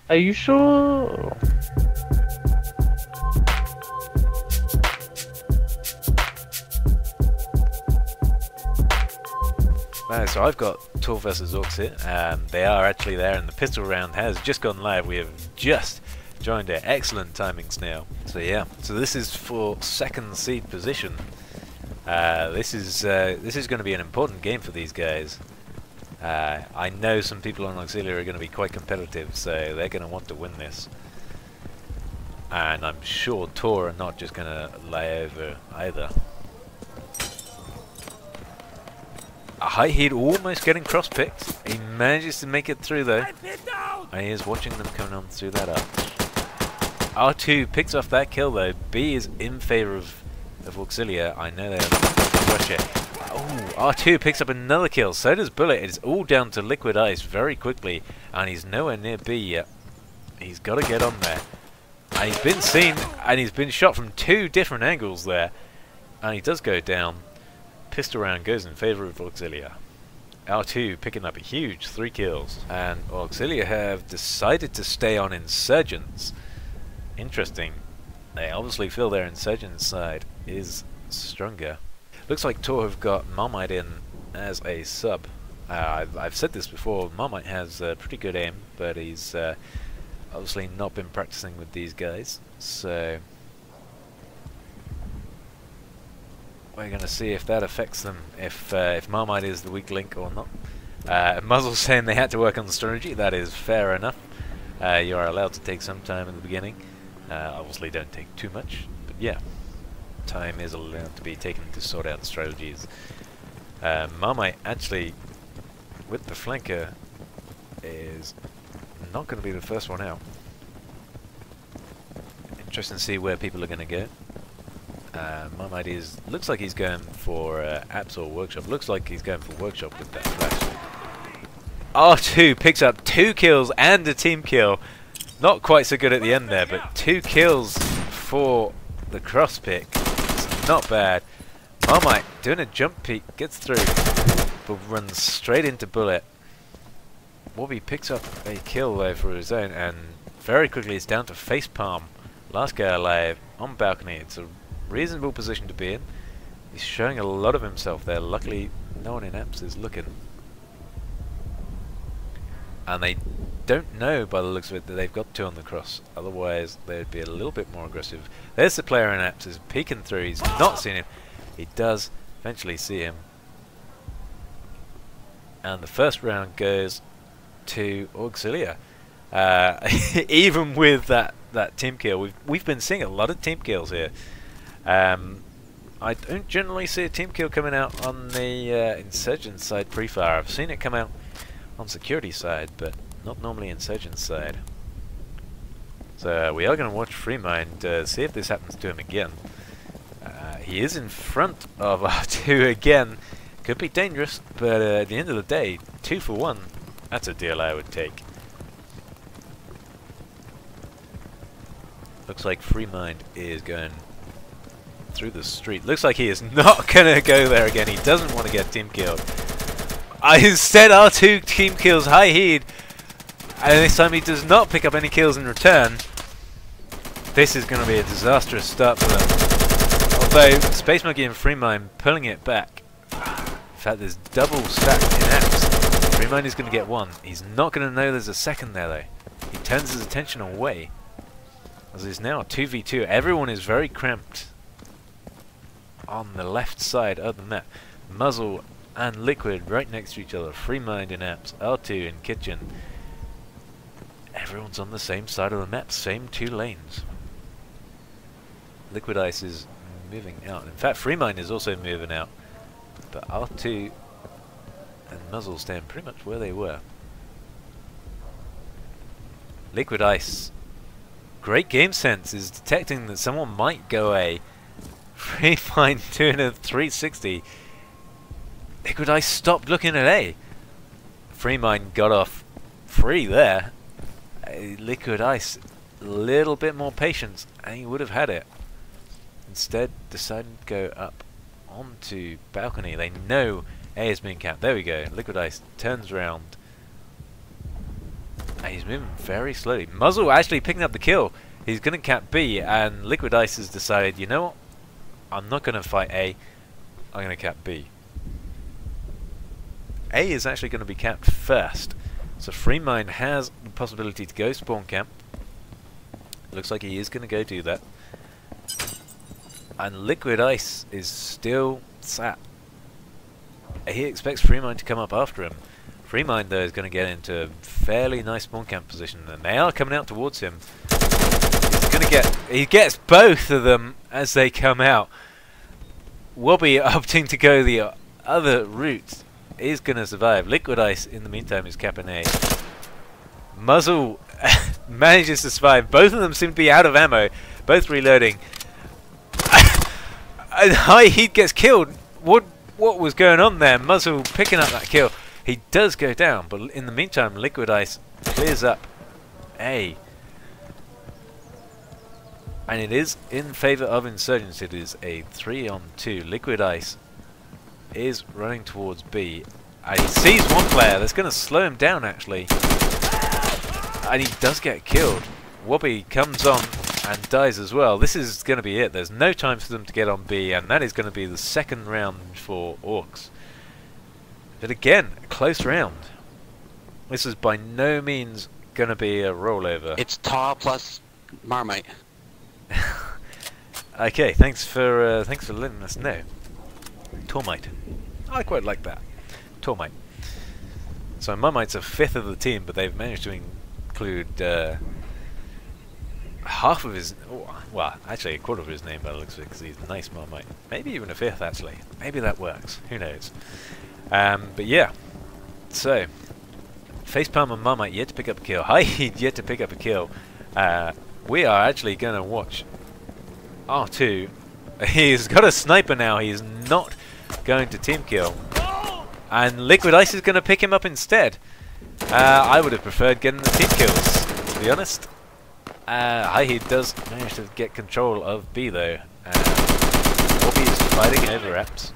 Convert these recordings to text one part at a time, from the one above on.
Are you sure? No, so I've got TAW versus AUX here. They are actually there, and the pistol round has just gone live. We have just joined it. Excellent timing, Snail. So yeah, so this is for second seed position. This is going to be an important game for these guys. I know some people on Auxilia are going to be quite competitive, so they're going to want to win this. And I'm sure TAW are not just going to lay over either. A high heat almost getting cross-picked. He manages to make it through though. And he is watching them coming on through that arch. R2 picks off that kill though. B is in favour of Auxilia. I know they're rush it. Oh, R2 picks up another kill. So does Bullet. It's all down to Liquid Ice very quickly. And he's nowhere near B yet. He's got to get on there. And he's been seen and he's been shot from two different angles there. And he does go down. Pistol round goes in favour of Auxilia. R2 picking up a huge 3 kills. And Auxilia have decided to stay on Insurgents. Interesting. They obviously feel their Insurgent side is stronger. Looks like TAW have got Marmite in as a sub. I've said this before, Marmite has pretty good aim, but he's obviously not been practicing with these guys. So we're going to see if that affects them, if Marmite is the weak link or not. Muzzle's saying they had to work on the strategy. That is fair enough. You are allowed to take some time in the beginning. Obviously don't take too much, but yeah, time is allowed to be taken to sort out strategies. Marmite actually, with the flanker, is not going to be the first one out. Interesting to see where people are going to go. Marmite looks like he's going for apps or workshop. Looks like he's going for workshop with that flash. R2 picks up 2 kills and a team kill. Not quite so good at the end there, but 2 kills for the cross pick. It's not bad. Marmite doing a jump peek, gets through, but runs straight into Bullet. Wobby picks up a kill though for his own, and very quickly it's down to Facepalm. Last guy alive on balcony. It's a reasonable position to be in. He's showing a lot of himself there. Luckily, no one in apps is looking. And they don't know by the looks of it that they've got 2 on the cross. Otherwise, they'd be a little bit more aggressive. There's the player in apps, is peeking through. He's not seen him. He does eventually see him. And the first round goes to Auxilia. Even with that team kill, we've been seeing a lot of team kills here. I don't generally see a team kill coming out on the Insurgent side pre-fire. I've seen it come out on security side, but not normally Insurgent side. So we are going to watch FreeMind, see if this happens to him again. He is in front of R2 again. Could be dangerous, but at the end of the day, 2 for 1. That's a deal I would take. Looks like FreeMind is going through the street. Looks like he is not going to go there again. He doesn't want to get team killed. Instead, R2 team kills high heat, and this time he does not pick up any kills in return. This is going to be a disastrous start for them. Although Space Monkey and FreeMind pulling it back. In fact, there's double stack in apps. FreeMind is going to get 1. He's not going to know there's a second there though. He turns his attention away, as it's now 2v2. Everyone is very cramped on the left side of the map. Muzzle and Liquid right next to each other. FreeMind in apps. R2 in kitchen. Everyone's on the same side of the map. Same 2 lanes. Liquid Ice is moving out. In fact, FreeMind is also moving out. But R2 and Muzzle stand pretty much where they were. Liquid Ice, great game sense, is detecting that someone might go A. FreeMind doing a 360. Liquid Ice stopped looking at A. FreeMind got off free there. Liquid Ice, a little bit more patience, and he would have had it. Instead, decided to go up onto balcony. They know A is being capped. There we go. Liquid Ice turns around. And he's moving very slowly. Muzzle actually picking up the kill. He's going to cap B, and Liquid Ice has decided, you know what? I'm not going to fight A. I'm going to cap B. A is actually going to be capped first. So FreeMind has the possibility to go spawn camp. Looks like he is going to go do that. And Liquid Ice is still sat. He expects FreeMind to come up after him. FreeMind though is going to get into a fairly nice spawn camp position, and they are coming out towards him. He's going to get, he gets both of them as they come out. Wobby opting to go the other route is going to survive. Liquid Ice in the meantime is capping A. Muzzle manages to survive. Both of them seem to be out of ammo, both reloading. And High Heat gets killed. What was going on there? Muzzle picking up that kill. He does go down, but in the meantime, Liquid Ice clears up A. And it is in favour of Insurgency. It is a 3-on-2. Liquid Ice is running towards B. And he sees one player that's going to slow him down, actually. And he does get killed. Wobby comes on and dies as well. This is going to be it. There's no time for them to get on B, and that is going to be the second round for AUX. But again, a close round. This is by no means going to be a rollover. It's TAW plus Marmite. Okay, thanks for letting us know. Tormite. I quite like that. Tormite. So Marmite's a fifth of the team, but they've managed to include half of his, well, actually a quarter of his name by the looks of it, because he's a nice Marmite. Maybe even a fifth, actually. Maybe that works. Who knows? But yeah. So, Facepalm and Marmite yet to pick up a kill. High Heat yet to pick up a kill. We are actually going to watch R2. He's got a sniper now. He's not going to team kill. And Liquid Ice is going to pick him up instead. I would have preferred getting the team kills, to be honest. High Heat does manage to get control of B though. Wobby is fighting over apps.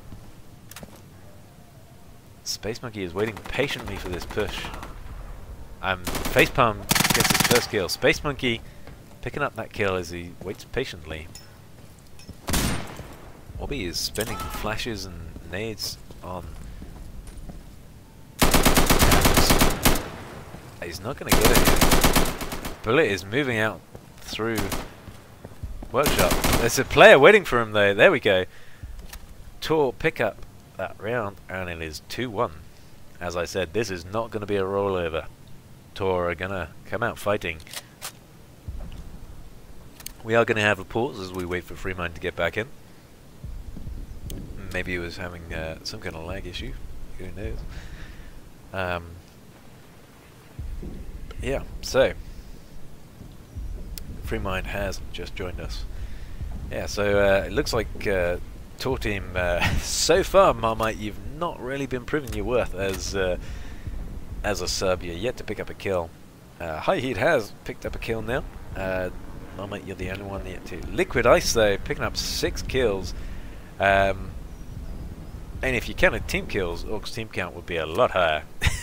Space Monkey is waiting patiently for this push. Facepalm gets his first kill. Space Monkey picking up that kill as he waits patiently. Wobby is spending flashes and nades on. He's not going to get it. Bullet is moving out through Workshop. There's a player waiting for him though. There we go. TAW pick up that round, and it is 2-1. As I said, this is not going to be a rollover. TAW are going to come out fighting. We are going to have a pause as we wait for FreeMind to get back in. Maybe he was having some kind of lag issue. Who knows? Yeah, so FreeMind has just joined us. Yeah, so it looks like TAW team, so far, Marmite, you've not really been proving your worth as a sub. You're yet to pick up a kill. High Heat has picked up a kill now. Marmite, you're the only one yet to. Liquid Ice, though, picking up 6 kills. And if you counted team kills, AUX team count would be a lot higher.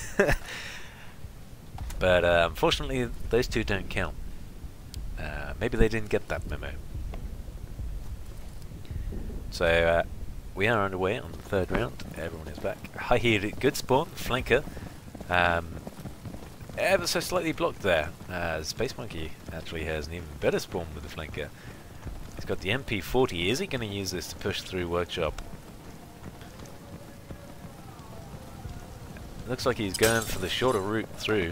But unfortunately, those two don't count. Maybe they didn't get that memo. So we are underway on the third round. Everyone is back. High Heat, good spawn, flanker. Ever so slightly blocked there. Space Monkey actually has an even better spawn with the flanker. He's got the MP40. Is he going to use this to push through Workshop? Looks like he's going for the shorter route through.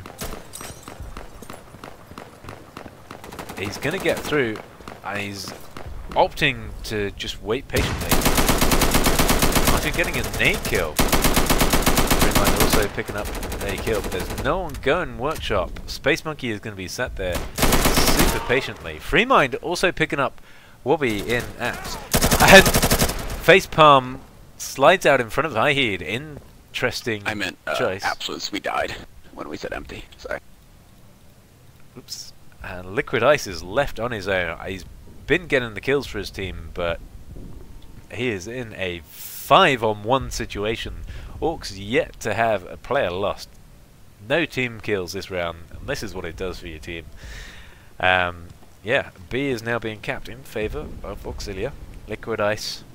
He's going to get through, and he's opting to just wait patiently. After getting a nade kill. FreeMind also picking up a kill, but there's no one going Workshop. Space Monkey is going to be sat there super patiently. FreeMind also picking up Wobby in apps. And Facepalm slides out in front of High Heat. Interesting I meant choice. absolutes. We died when we said empty. Sorry. Oops. And Liquid Ice is left on his own. He's been getting the kills for his team, but he is in a 5-on-1 situation. AUX yet to have a player lost. No team kills this round, and this is what it does for your team. Yeah, B is now being capped in favour of Auxilia. Liquid Ice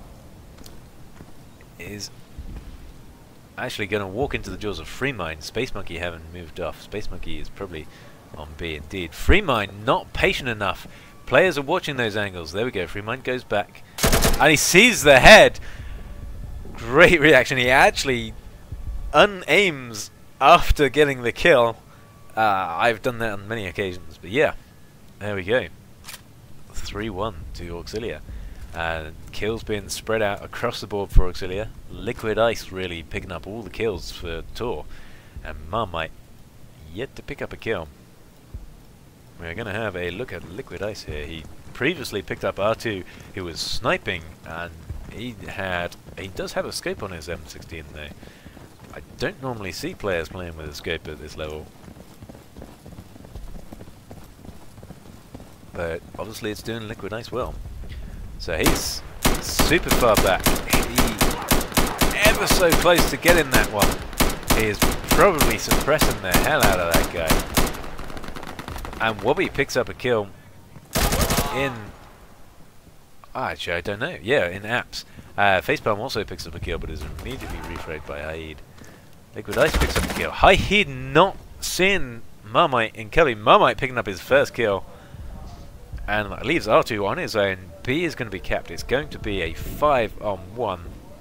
is actually going to walk into the jaws of Free Mind. Space Monkey haven't moved off. Space Monkey is probably on B indeed. Free Mind not patient enough. Players are watching those angles. There we go. Free Mind goes back. And he sees the head. Great reaction. He actually unaims after getting the kill. I've done that on many occasions. But yeah, there we go. 3-1 to Auxilia. Kills being spread out across the board for Auxilia. Liquid Ice really picking up all the kills for TAW. And Marmite yet to pick up a kill. We're going to have a look at Liquid Ice here. He previously picked up R2, who was sniping, and he does have a scope on his M16 though. I don't normally see players playing with a scope at this level. But obviously it's doing Liquid Ice well. So he's super far back. He ever so close to getting that one. He is probably suppressing the hell out of that guy. And Wobby picks up a kill in... actually, I don't know. Yeah, in apps. Facepalm also picks up a kill, but is immediately refragged by Haid. Liquid Ice picks up a kill. Haid not seeing Marmite in Kelly. Marmite picking up his first kill. And that leaves R2 on his own. B is going to be capped. It's going to be a 5-on-1.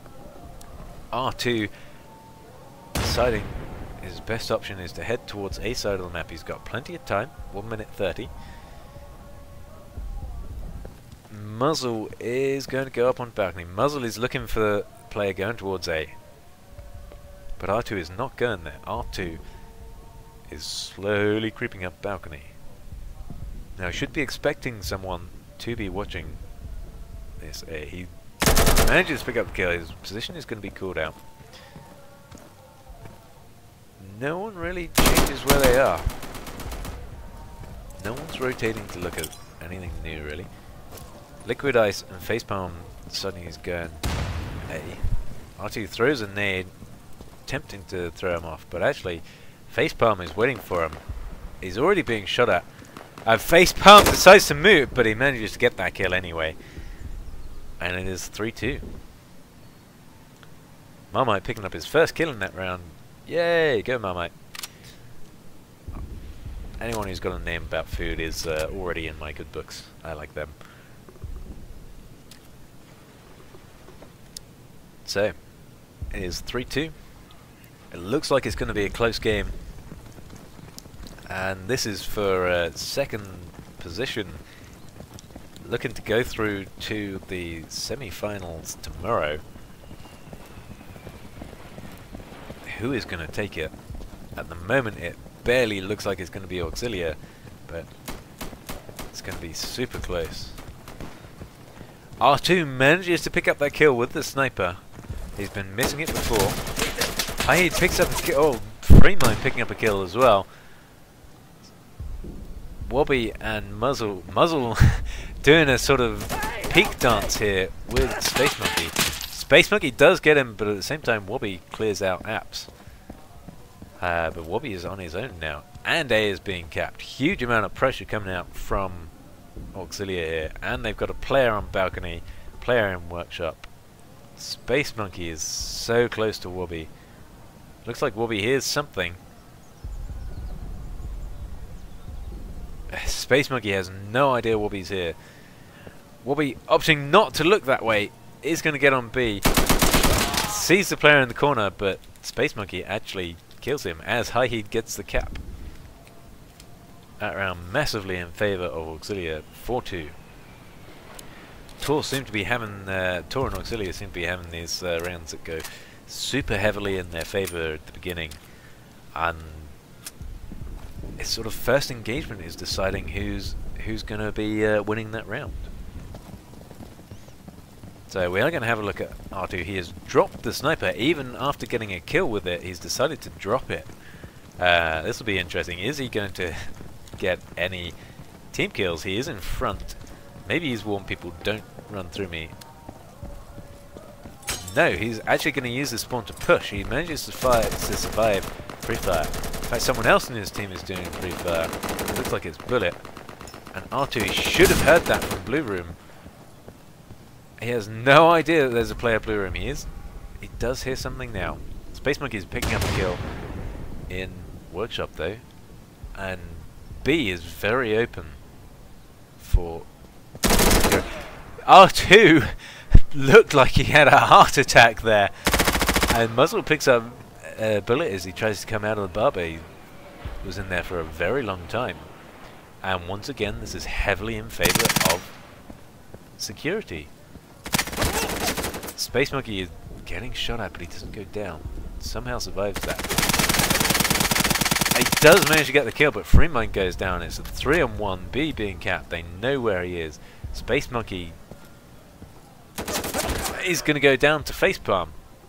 R2 deciding his best option is to head towards A side of the map. He's got plenty of time. 1 minute 30. Muzzle is going to go up on balcony. Muzzle is looking for the player going towards A. But R2 is not going there. R2 is slowly creeping up balcony. Now, I should be expecting someone to be watching this A. He manages to pick up the kill. His position is going to be called out. No one really changes where they are. No one's rotating to look at anything new, really. Liquid Ice and Facepalm suddenly is going A. R2 throws a nade, attempting to throw him off, but actually Facepalm is waiting for him. He's already being shot at. Facepalm decides to move, but he manages to get that kill anyway. And it is 3-2. Marmite picking up his first kill in that round. Yay, go Marmite. Anyone who's got a name about food is already in my good books. I like them. So, it is 3-2. It looks like it's going to be a close game. And this is for second position, looking to go through to the semi-finals tomorrow. Who is going to take it? At the moment it barely looks like it's going to be Auxilia, but it's going to be super close. R2 manages to pick up that kill with the sniper. He's been missing it before. He picks up a kill. Oh, Free Mind picking up a kill as well. Wobby and Muzzle doing a sort of peak dance here with Space Monkey. Space Monkey does get him, but at the same time Wobby clears out apps. But Wobby is on his own now, and A is being capped. Huge amount of pressure coming out from Auxilia here, and they've got a player on balcony, player in workshop. Space Monkey is so close to Wobby. Looks like Wobby hears something. Space Monkey has no idea Wobby's here. Wobby, opting not to look that way, is going to get on B. Sees the player in the corner, but Space Monkey actually kills him as High Heat gets the cap. That round massively in favour of Auxilia, 4-2. TAW seem to be having, TAW and Auxilia seem to be having these rounds that go super heavily in their favour at the beginning, and it's sort of first engagement is deciding who's going to be winning that round. So we are going to have a look at R2. He has dropped the sniper even after getting a kill with it. He's decided to drop it. This will be interesting. Is he going to get any team kills? He is in front. Maybe he's warned people, don't run through me. No, he's actually going to use the spawn to push. He manages to survive pre-fire. fact, someone else in his team is doing a pre-fire. It looks like it's Bullet. And R2 should have heard that from Blue Room. He has no idea that there's a player Blue Room. He does hear something now. Space Monkey is picking up a kill in Workshop though. And B is very open for... R2 looked like he had a heart attack there. And Muzzle picks up Bullet as he tries to come out of the barber. He was in there for a very long time. And once again, this is heavily in favor of security. Space Monkey is getting shot at, but he doesn't go down. Somehow survives that. He does manage to get the kill, but Freemind goes down. It's a 3-on-1, B being capped. They know where he is. Space Monkey is going to go down to Facepalm.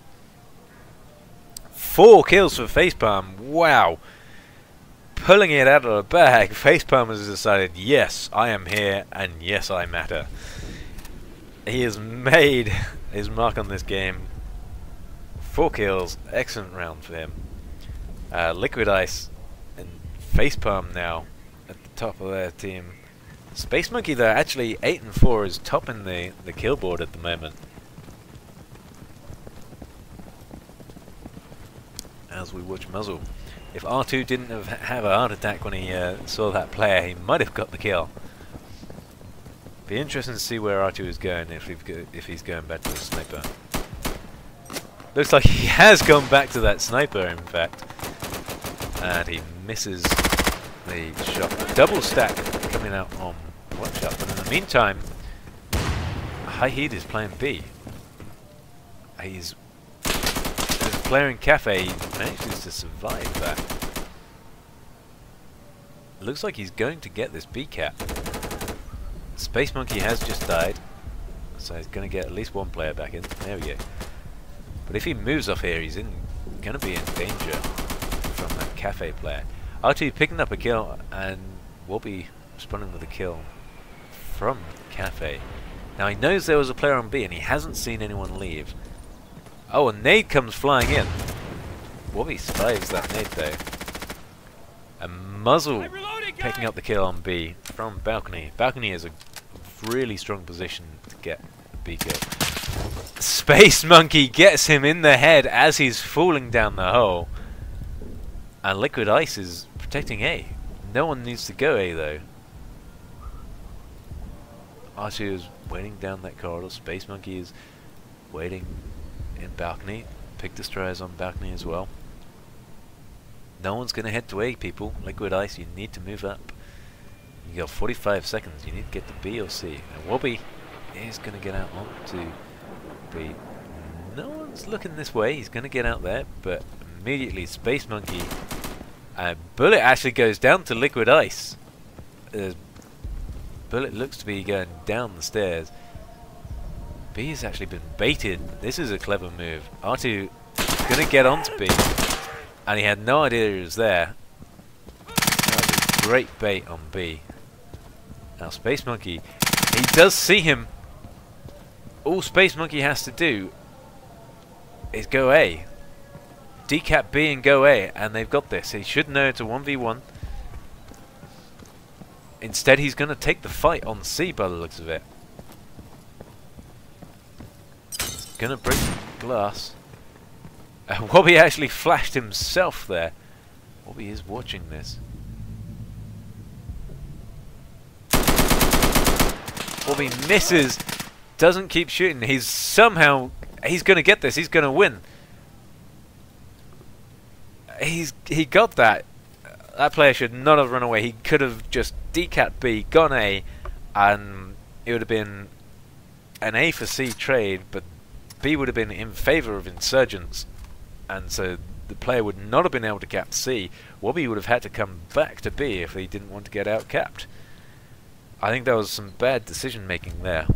4 kills for Facepalm. Wow. Pulling it out of the bag. Facepalm has decided, yes, I am here, and yes, I matter. He has made his mark on this game. 4 kills. Excellent round for him. Liquid Ice and Facepalm now at the top of their team. Space Monkey though, actually 8 and 4 is topping the kill board at the moment. As we watch Muzzle. If R2 didn't have a heart attack when he saw that player, he might have got the kill. Be interesting to see where R2 is going, if he's going back to the sniper. Looks like he has gone back to that sniper, in fact. And he misses the shot. Double stack coming out on Workshop. But in the meantime, High Heat is playing B. He's... There's a player in Cafe, he manages to survive that. Looks like he's going to get this B cap. Space Monkey has just died, so he's going to get at least 1 player back in. There we go. But if he moves off here, he's going to be in danger from that Cafe player. R2 picking up a kill, and will be responding with a kill from Cafe. Now he knows there was a player on B, and he hasn't seen anyone leave. Oh, a nade comes flying in. Wobby survives that nade though. And Muzzle picking up the kill on B from Balcony. Balcony is a really strong position to get a B kill. Space Monkey gets him in the head as he's falling down the hole. And Liquid Ice is protecting A. No one needs to go A though. R2 is waiting down that corridor. Space Monkey is waiting in Balcony. Pick Destroyers on Balcony as well. No one's going to head to A, people. Liquid Ice, you need to move up. You got 45 seconds. You need to get to B or C. And Wobby is going to get out onto B. No one's looking this way. He's going to get out there, but immediately Space Monkey and Bullet actually goes down to Liquid Ice. Bullet looks to be going down the stairs. B has actually been baited. This is a clever move. R2 going to get onto B. And he had no idea he was there. That was a great bait on B. Now Space Monkey, he does see him. All Space Monkey has to do is go A. Decap B and go A, and they've got this. He should know it's a 1v1. Instead he's going to take the fight on C by the looks of it. He's going to break glass. Wobby actually flashed himself there. Wobby is watching this. Wobby misses. Doesn't keep shooting. He's somehow... He's going to get this. He's going to win. He got that. That player should not have run away. He could have just decapped B, gone A, and it would have been an A for C trade, but B would have been in favour of Insurgents. And so the player would not have been able to cap C. Wobby would have had to come back to B if he didn't want to get out capped. I think there was some bad decision making there.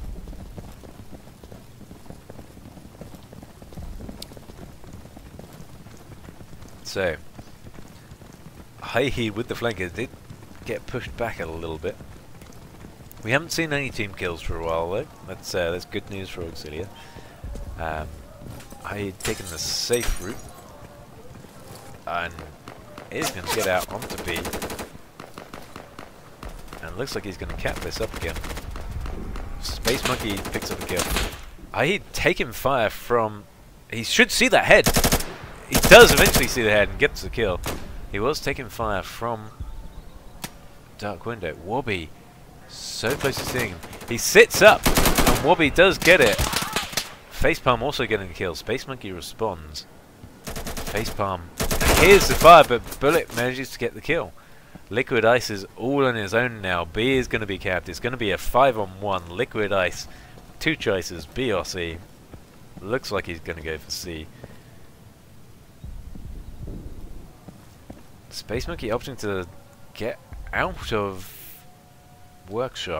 So High Heat with the flankers did get pushed back a little bit. We haven't seen any team kills for a while though. That's good news for Auxilia. I had taken the safe route, and is going to get out onto B. And it looks like he's going to cap this up again. Space Monkey picks up a kill. He'd taken fire from... He should see that head. He does eventually see the head and gets the kill. He was taking fire from dark window. Wobby, so close to seeing him. He sits up, and Wobby does get it. Facepalm also getting the kill. Space Monkey responds. Facepalm hears the fire, but Bullet manages to get the kill. Liquid Ice is all on his own now. B is going to be capped. It's going to be a 5-on-1. Liquid Ice, two choices, B or C. Looks like he's going to go for C. Space Monkey opting to get out of workshop.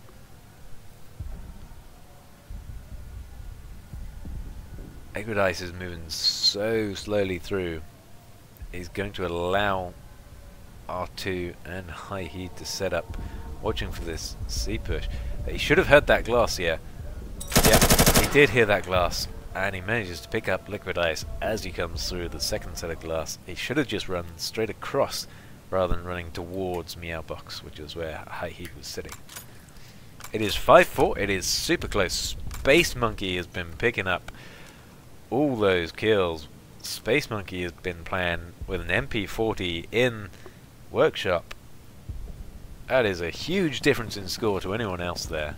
Liquid Ice is moving so slowly through. He's going to allow R2 and High Heat to set up, watching for this C push. He should have heard that glass here. Yeah, he did hear that glass, and he manages to pick up Liquid Ice as he comes through the second set of glass. He should have just run straight across rather than running towards Meow Box, which is where High Heat was sitting. It is 5-4. It is super close. Space Monkey has been picking up all those kills. Space Monkey has been playing with an MP40 in workshop. That is a huge difference in score to anyone else there.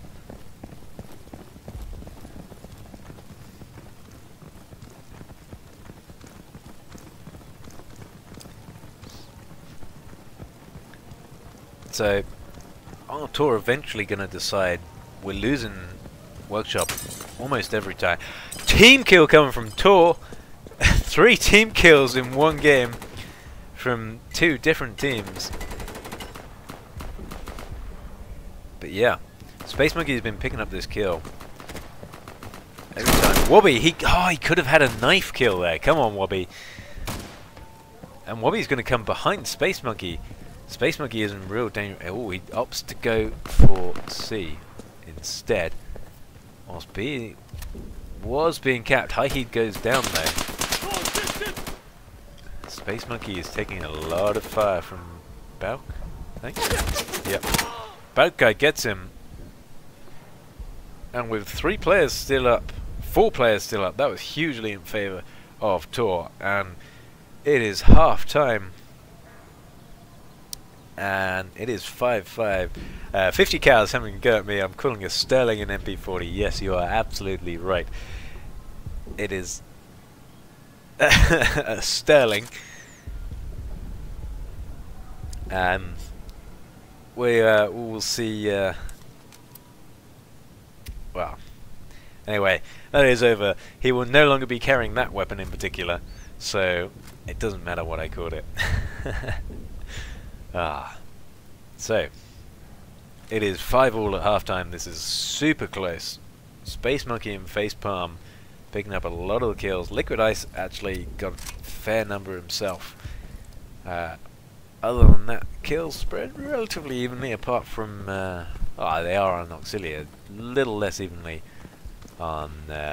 So, our TAW eventually going to decide we're losing workshop almost every time. Team kill coming from TAW. 3 team kills in one game from 2 different teams. But yeah, Space Monkey has been picking up this kill every time. Wobby, he could have had a knife kill there. Come on, Wobby. And Wobby's going to come behind Space Monkey. Space Monkey is in real danger. Oh, he opts to go for C instead. Whilst B was being capped. High Heat goes down there. Space Monkey is taking a lot of fire from Bauk, I think. Yep. Bauk guy gets him. And with 3 players still up, 4 players still up, that was hugely in favour of TAW. And it is half time. And it is 5-5. 50 cows having a go at me. I'm calling a Sterling an MP40. Yes, you are absolutely right. It is a Sterling. And we will see. Well, anyway, that is over. He will no longer be carrying that weapon in particular, so it doesn't matter what I called it. So it is 5-all at halftime. This is super close. Space Monkey and Facepalm picking up a lot of the kills. Liquid Ice actually got a fair number himself. Other than that, kills spread relatively evenly, apart from they are on Auxilia, a little less evenly on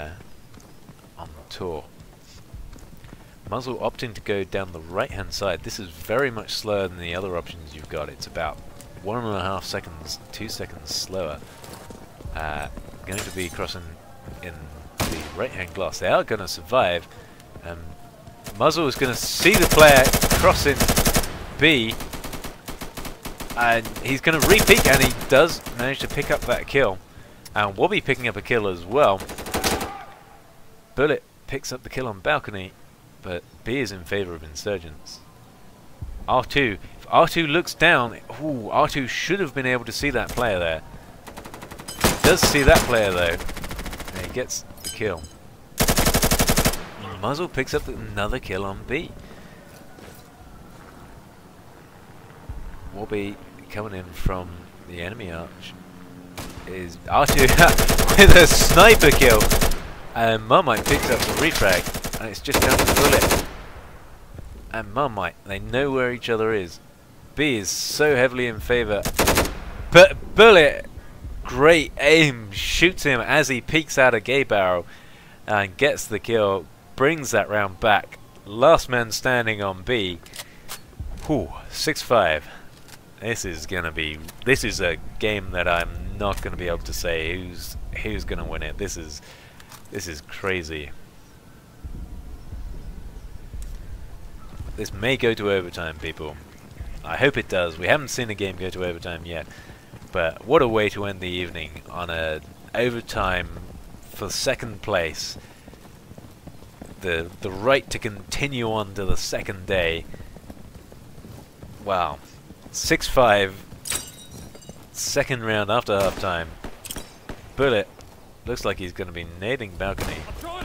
TAW. Muzzle opting to go down the right hand side. This is very much slower than the other options you've got. It's about 1.5 seconds, 2 seconds slower. Going to be crossing in the right hand glass. They are going to survive. Muzzle is going to see the player crossing B, and he's going to re-peek, and he does manage to pick up that kill. And Wobby picking up a kill as well. Bullet picks up the kill on balcony. But B is in favour of Insurgents. R2. If R2 looks down, ooh, R2 should have been able to see that player there. He does see that player though, and he gets the kill. Muzzle picks up another kill on B. Wobby coming in from the enemy arch is R2 with a sniper kill, and Marmite picks up the refrag. And it's just down to Bullet and Marmite. They know where each other is. B is so heavily in favour. But Bullet, great aim, shoots him as he peeks out a gay barrel and gets the kill. Brings that round back. Last man standing on B. Whew, 6-5. This is a game that I'm not gonna be able to say who's gonna win it. This is crazy. This may go to overtime, people. I hope it does. We haven't seen a game go to overtime yet, but what a way to end the evening, on a overtime for second place. The right to continue on to the second day. Wow. 6-5. Second round after half time. Bullet looks like he's going to be nading balcony.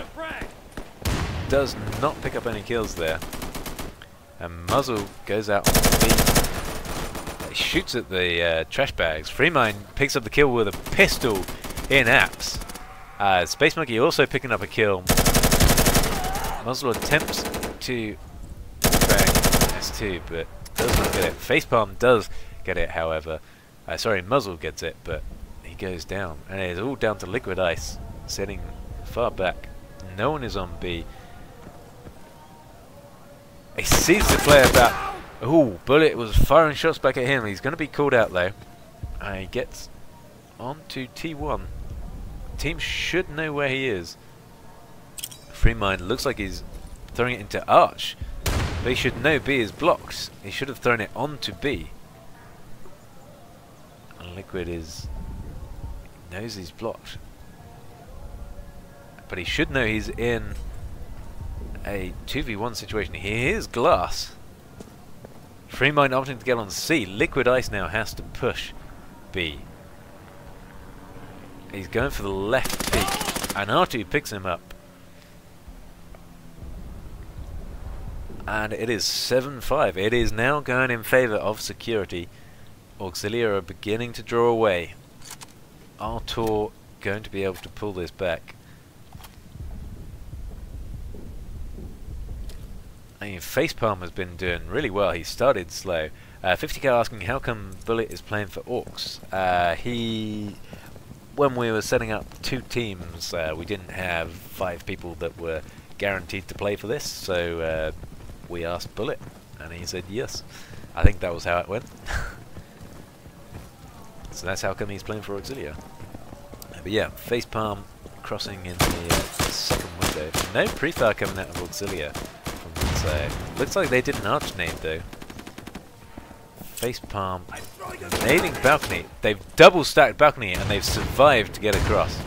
Does not pick up any kills there. And Muzzle goes out on the beat. He shoots at the trash bags. Freemind picks up the kill with a pistol in apps. Space Monkey also picking up a kill. Muzzle attempts to drag S2, but does not get it. Facepalm does get it, however. Sorry, Muzzle gets it, but he goes down. And it is all down to Liquid Ice, sitting far back. No one is on B. He sees the player back. Ooh, Bullet was firing shots back at him. He's going to be called out, though. He gets on to T1. Team should know where he is. Freemind looks like he's throwing it into Arch. But he should know B is blocked. He should have thrown it onto B. And Liquid knows he's blocked. But he should know he's in a 2v1 situation. He is glass. Freemind opting to get on C. Liquid Ice now has to push B. He's going for the left peak, and R2 picks him up. And it is 7-5. It is now going in favour of security. Auxilia are beginning to draw away. Are TAW going to be able to pull this back? I mean, Facepalm has been doing really well. He started slow. 50k asking how come Bullet is playing for AUX. When we were setting up two teams, we didn't have 5 people that were guaranteed to play for this, so we asked Bullet, and he said yes. I think that was how it went. So that's how come he's playing for Auxilia. But yeah, Facepalm crossing in the second window. No pre-fire coming out of Auxilia. So, looks like they did an arch nade though. Facepalm nading balcony. They've double stacked balcony and they've survived to get across.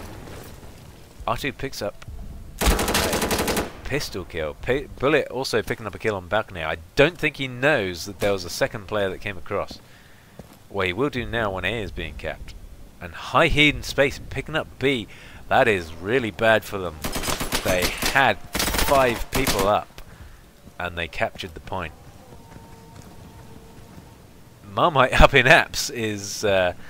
R2 picks up a pistol kill. Bullet also picking up a kill on balcony. I don't think he knows that there was a second player that came across. Well, he will do now when A is being capped. And high heat and space picking up B. That is really bad for them. They had 5 people up. And they captured the point. Marmite up in apps is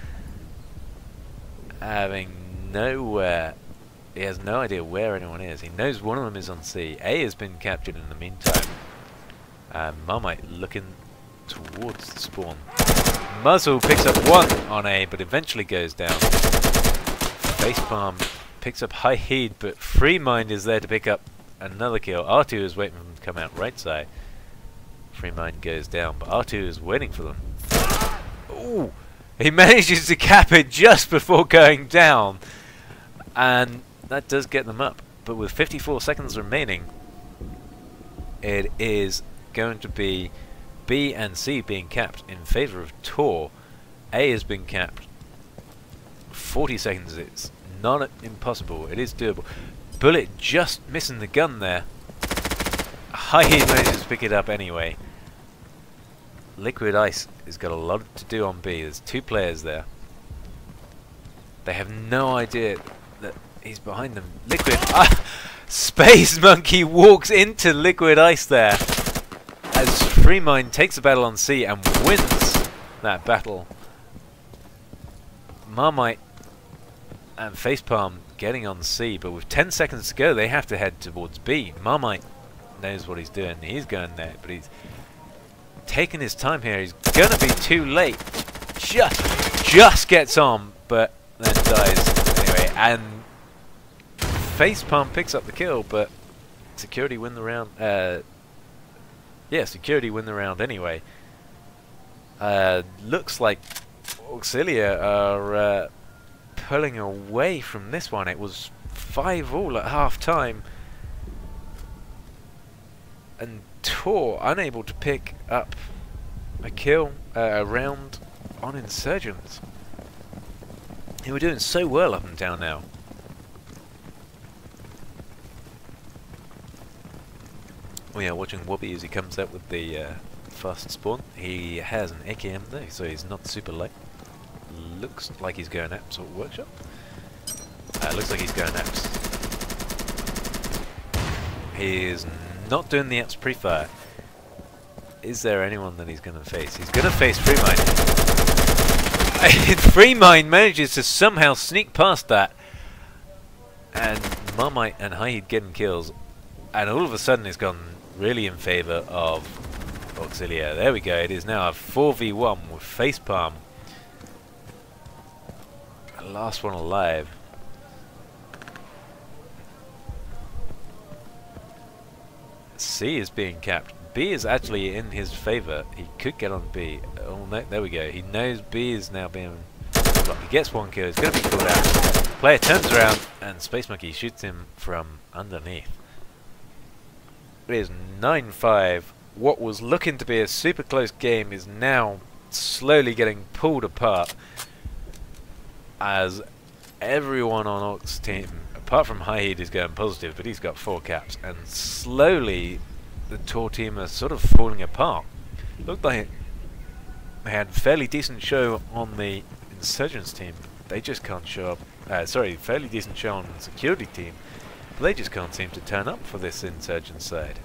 having nowhere. He has no idea where anyone is. He knows one of them is on C. A has been captured in the meantime. Marmite looking towards the spawn. Muzzle picks up 1 on A, but eventually goes down. Facepalm picks up high heat, but Freemind is there to pick up another kill. R2 is waiting for them to come out right side. Freemind goes down, but R2 is waiting for them. Ooh! He manages to cap it just before going down. And that does get them up. But with 54 seconds remaining, it is going to be B and C being capped in favour of TAW. A has been capped. 40 seconds. It's not impossible. It is doable. Bullet just missing the gun there. High heat manages to pick it up anyway. Liquid Ice has got a lot to do on B. There's 2 players there. They have no idea that he's behind them. Liquid Space Monkey walks into Liquid Ice there as Freemind takes the battle on C and wins that battle. Marmite and Facepalm getting on C, but with 10 seconds to go they have to head towards B. Marmite knows what he's doing. He's going there, but he's taking his time here. He's gonna be too late. Just gets on, but then dies anyway. And Facepalm picks up the kill, but security win the round. Yeah, security win the round anyway. Looks like Auxilia are pulling away from this one. It was 5-all at half time, and TAW unable to pick up a kill, a round on Insurgents. They were doing so well up until now. We are watching Wobby as he comes out with the fast spawn. He has an AKM though, so he's not super light. Looks like he's going apps or workshop. Looks like he's going apps. He is not doing the apps pre-fire. Is there anyone that he's going to face? He's going to face Freemind. Freemind manages to somehow sneak past that, and Marmite and Hyheed getting kills, and all of a sudden it's gone really in favour of Auxilia. There we go. It is now a 4v1 with Facepalm. Last one alive. C is being capped. B is actually in his favour. He could get on B. Oh no, there we go. He knows B is now being blocked. He gets one kill. He's going to be called out. Player turns around and Space Monkey shoots him from underneath. It is 9-5. What was looking to be a super close game is now slowly getting pulled apart, as everyone on AUX team, apart from Hyheed, is going positive, but he's got 4 caps, and slowly the TAW team are sort of falling apart. Looked like they had a fairly decent show on the Insurgents team. They just can't show up. Fairly decent show on the security team, but they just can't seem to turn up for this Insurgent side.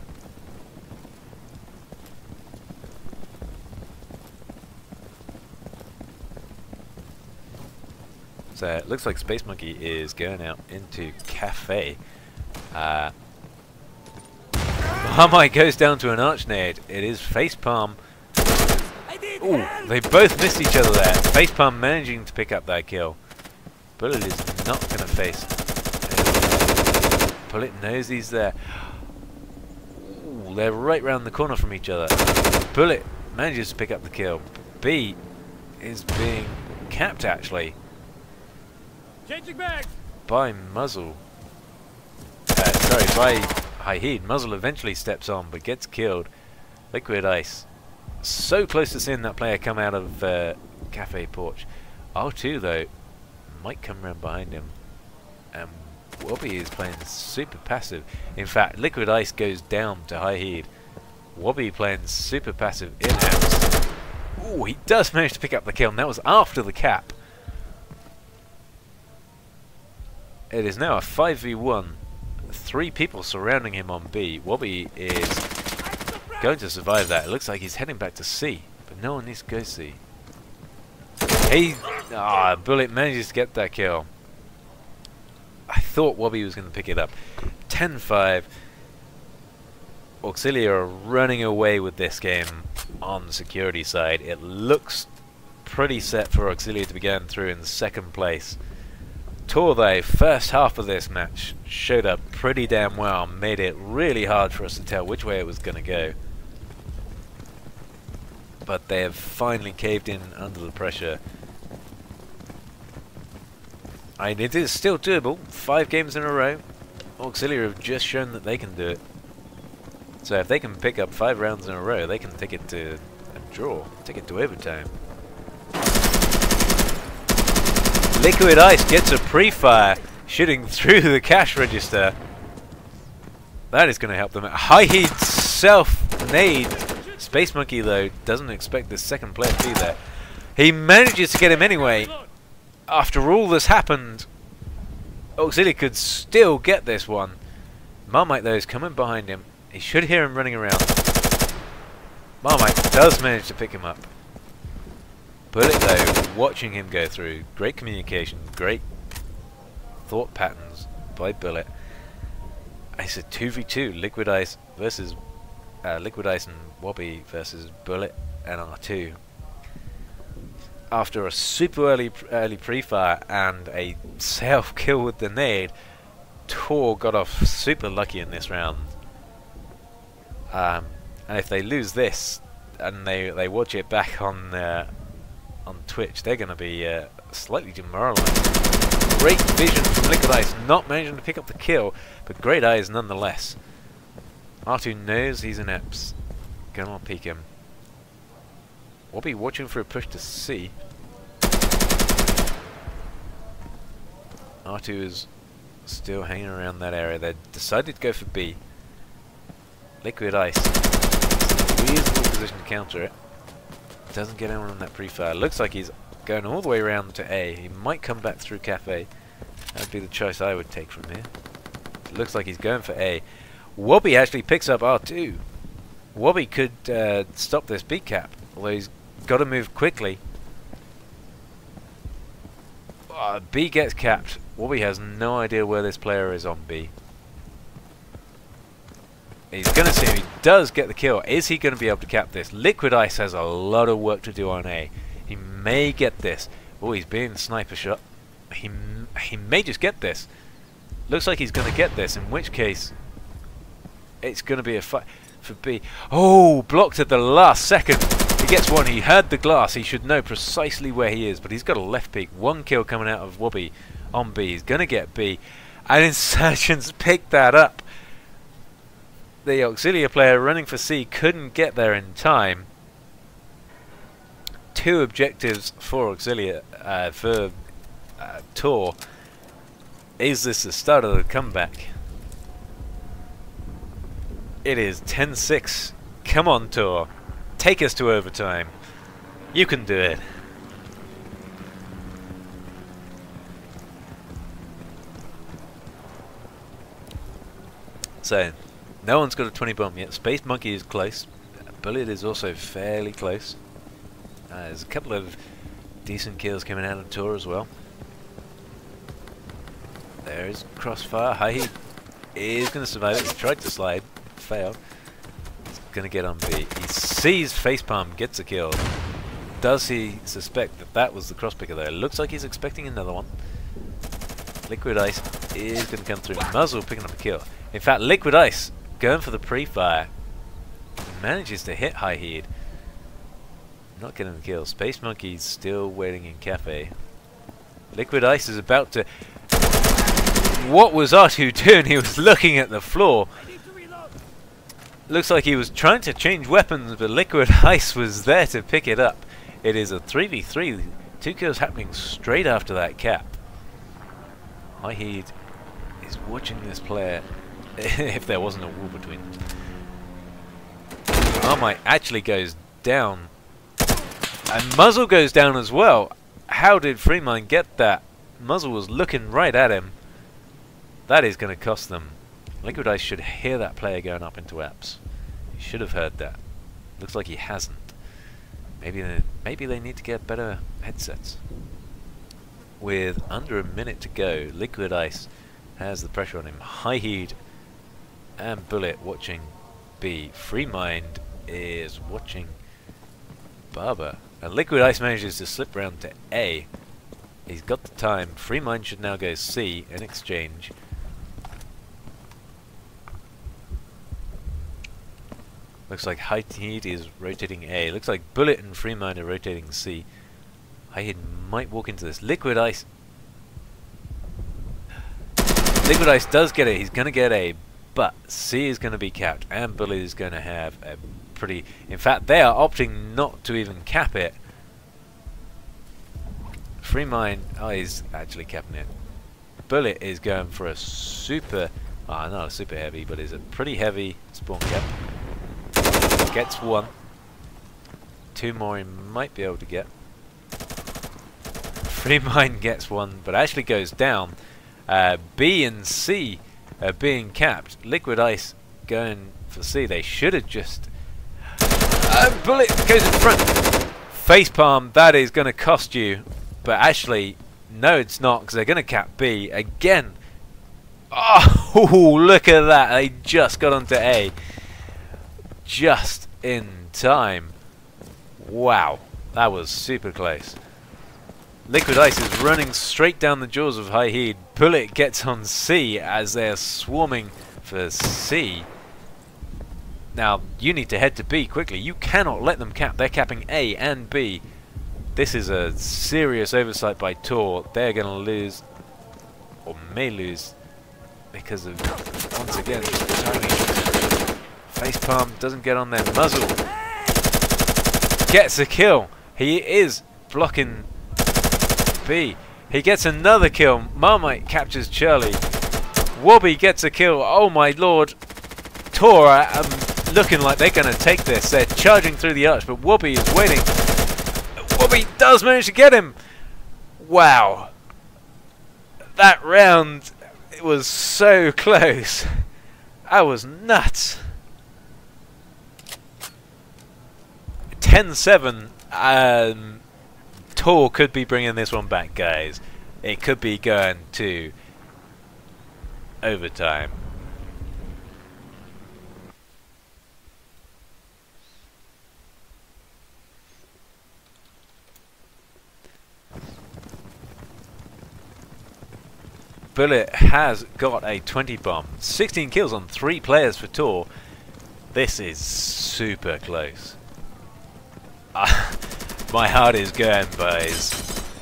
So it looks like Space Monkey is going out into Cafe. Marmite goes down to an arch nade. It is Facepalm. Ooh, they both missed each other there. Facepalm managing to pick up that kill. Bullet is not going to face. Bullet knows he's there. Ooh, they're right round the corner from each other. Bullet manages to pick up the kill. B is being capped actually. Changing back. By Muzzle. By Hyheed. Muzzle eventually steps on but gets killed. Liquid Ice. So close to seeing that player come out of Cafe Porch. R2 though might come around behind him. And Wobby is playing super passive. In fact, Liquid Ice goes down to Hyheed. Wobby playing super passive in-house. Ooh, he does manage to pick up the kill, and that was after the cap. It is now a 5v1. 3 people surrounding him on B. Wobby is going to survive that. It looks like he's heading back to C, but no one needs to go C. Bullet manages to get that kill. I thought Wobby was going to pick it up. 10-5. Auxilia are running away with this game on the security side. It looks pretty set for Auxilia to be going through in second place. TAW though, first half of this match showed up pretty damn well, made it really hard for us to tell which way it was going to go. But they have finally caved in under the pressure. And it is still doable. 5 games in a row. Auxilia have just shown that they can do it. So if they can pick up 5 rounds in a row, they can take it to a draw, take it to overtime. Liquid Ice gets a pre-fire, shooting through the cash register. That is going to help them. Hyheed self-nade. Space Monkey, though, doesn't expect the second player to be there. He manages to get him anyway. After all this happened, Auxilia could still get this one. Marmite, though, is coming behind him. He should hear him running around. Marmite does manage to pick him up. Bullet, though, watching him go through. Great communication, great thought patterns by Bullet. It's a 2v2. Liquid Ice versus Liquid Ice and Wobby versus Bullet and R2. After a super early pre-fire and a self-kill with the nade, TAW got off super lucky in this round. And if they lose this, and they watch it back on Twitch, they're going to be slightly demoralised. Great vision from Liquid Ice, not managing to pick up the kill, but great eyes nonetheless. R2 knows he's in Eps. Gonna peek him. We'll be watching for a push to C. R2 is still hanging around that area. They decided to go for B. Liquid Ice is in a reasonable position to counter it. Doesn't get anyone on that pre-fire. Looks like he's going all the way around to A. He might come back through Cafe. That would be the choice I would take from here. It looks like he's going for A. Wobby actually picks up R2. Wobby could stop this B cap, although he's got to move quickly. B gets capped. Wobby has no idea where this player is on B. He's going to see him. He does get the kill. Is he going to be able to cap this? Liquid Ice has a lot of work to do on A. He may get this. Oh, he's being sniper shot. He may just get this. Looks like he's going to get this, in which case it's going to be a fight for B. Oh, blocked at the last second. He gets one. He heard the glass. He should know precisely where he is, but he's got a left peek. One kill coming out of Wobby on B. He's going to get B. And Insurgents picked that up. The Auxilia player running for C couldn't get there in time. 2 objectives for Auxilia, for TAW. Is this the start of the comeback? It is 10-6. Come on, TAW. Take us to overtime. You can do it. So, no one's got a 20 bomb yet. Space Monkey is close. Bullet is also fairly close. There's a couple of decent kills coming out of TAW as well. There's Crossfire. He is going to survive it. He tried to slide. Failed. He's going to get on B. He sees Facepalm, gets a kill. Does he suspect that that was the crosspicker there? Looks like he's expecting another one. Liquid Ice is going to come through. Muzzle picking up a kill. In fact, Liquid Ice going for the pre-fire. Manages to hit High Heed. Not getting the kill. Space Monkey's still waiting in Cafe. Liquid Ice is about to... What was R2 doing? He was looking at the floor. Looks like he was trying to change weapons, but Liquid Ice was there to pick it up. It is a 3v3. 2 kills happening straight after that cap. High Heed is watching this player. If there wasn't a wall between them. Marmite actually goes down. And Muzzle goes down as well. How did Freemind get that? Muzzle was looking right at him. That is going to cost them. Liquid Ice should hear that player going up into Eps. He should have heard that. Looks like he hasn't. Maybe they need to get better headsets. With under a minute to go, Liquid Ice has the pressure on him. High Heed and Bullet watching B. Freemind is watching Barber. And Liquid Ice manages to slip round to A. He's got the time. Freemind should now go C in exchange. Looks like High Heed is rotating A. Looks like Bullet and Freemind are rotating C. High Heed might walk into this. Liquid Ice does get it. He's going to get A. But C is going to be capped. And Bullet is going to have a pretty... In fact, they are opting not to even cap it. Freemind... Oh, he's actually capping it. Bullet is going for a super... not a super heavy, but is a pretty heavy spawn cap. Gets 1. 2 more he might be able to get. Freemind gets 1, but actually goes down. B and C are being capped. Liquid Ice going for C. They should have just... Bullet goes in front. Facepalm, that is going to cost you. But actually, no it's not, because they're going to cap B again. Oh, look at that. They just got onto A. Just in time. Wow, that was super close. Liquid Ice is running straight down the jaws of High Heed. Bullet gets on C as they're swarming for C. Now, you need to head to B quickly. You cannot let them cap. They're capping A and B. This is a serious oversight by TAW. They're going to lose, or may lose, because of, once again, timing. Facepalm doesn't get on their muzzle. Gets a kill. He is blocking B. He gets another kill. Marmite captures Charlie. Wobby gets a kill. Oh my lord. TAW are looking like they're going to take this. They're charging through the arch, but Wobby is waiting. Wobby does manage to get him. Wow. That round, it was so close. That was nuts. 10-7. TAW could be bringing this one back, guys. It could be going to overtime. Bullet has got a 20 bomb. 16 kills on 3 players for TAW. This is super close. My heart is going, boys.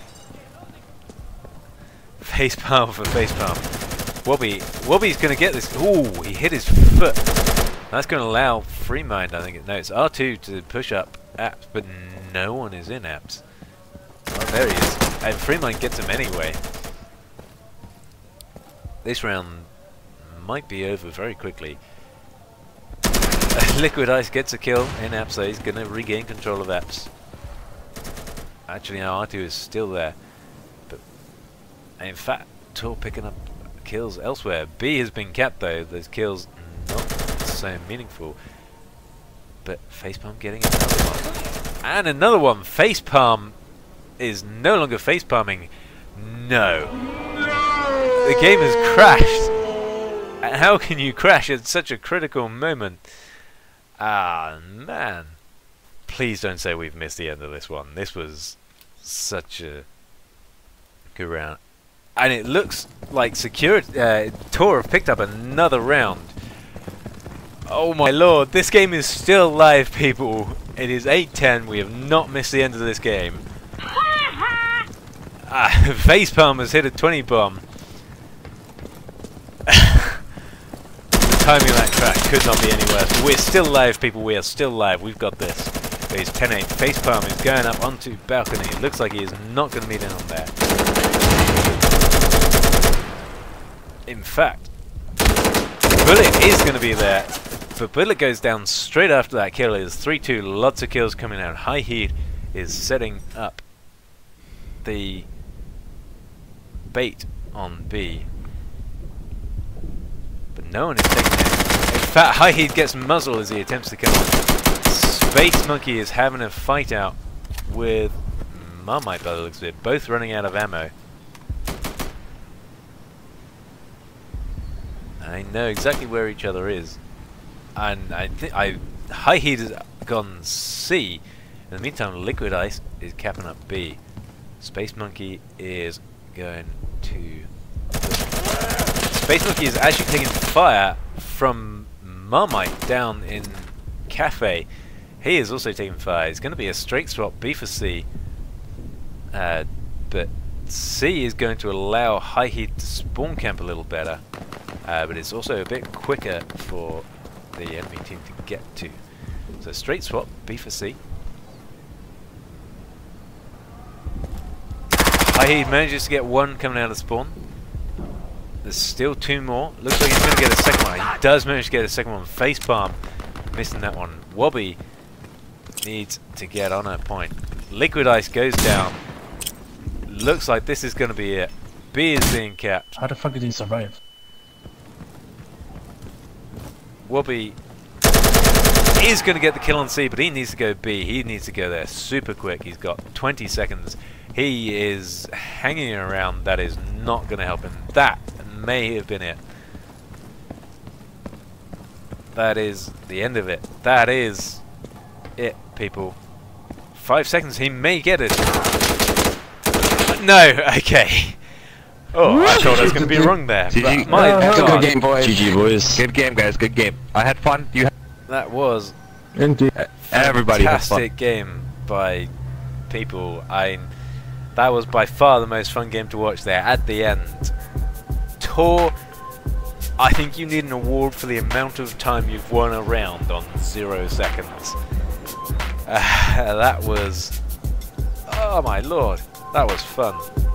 Facepalm for facepalm. Wobby's going to get this. Ooh, he hit his foot. That's going to allow Freemind, I think. No, it's R2 to push up apps, but no one is in apps. Oh, there he is. And Freemind gets him anyway. This round might be over very quickly. Liquid Ice gets a kill in apps, so he's going to regain control of apps. Actually, now R2 is still there. But in fact, TAW picking up kills elsewhere. B has been capped though. Those kills not so meaningful. But Facepalm getting another one. And another one. Facepalm is no longer facepalming. No. The game has crashed. And how can you crash at such a critical moment? Ah, man. Please don't say we've missed the end of this one. This was such a good round. And it looks like TAW have picked up another round. Oh my lord, this game is still live, people. It is 8-10. We have not missed the end of this game. Facepalm has hit a 20 bomb. Timing that crack could not be any worse. But we're still live, people. We are still live. We've got this. He's 10-8. Facepalm is going up onto balcony. It looks like he is not going to meet in on there. In fact, Bullet is going to be there. But Bullet goes down straight after that kill. It is 3-2. Lots of kills coming out. High Heat is setting up the bait on B. But no one is taking it. In fact, High Heat gets muzzle as he attempts to come on. Space Monkey is having a fight out with Marmite by the looks of it. Both running out of ammo. I know exactly where each other is. And I think High Heat has gone C. In the meantime, Liquid Ice is capping up B. Space Monkey is going to... Space Monkey is actually taking fire from Marmite down in Cafe. He is also taking fire. It's going to be a straight swap B for C. But C is going to allow High Heat to spawn camp a little better. But it's also a bit quicker for the enemy team to get to. So straight swap B for C. High Heat manages to get one coming out of spawn. There's still 2 more. Looks like he's going to get a second one. He does manage to get a second one. Facepalm missing that one. Wobby needs to get on that point. Liquid Ice goes down. Looks like this is going to be it. B is being capped. How the fuck did he survive? Wobby is going to get the kill on C, but he needs to go B. He needs to go there super quick. He's got 20 seconds. He is hanging around. That is not going to help him. That may have been it. That is the end of it. That is it, people. 5 seconds. He may get it. No. Okay. Oh, I thought I was going to be wrong there. But my God. Good game, boys. GG, boys. Good game, guys. Good game. I had fun. You. That was Indeed. Everybody had fun. fantastic game by people. That was by far the most fun game to watch there. At the end, TAW, I think you need an award for the amount of time you've won a round on 0 seconds. That was, oh my lord, that was fun.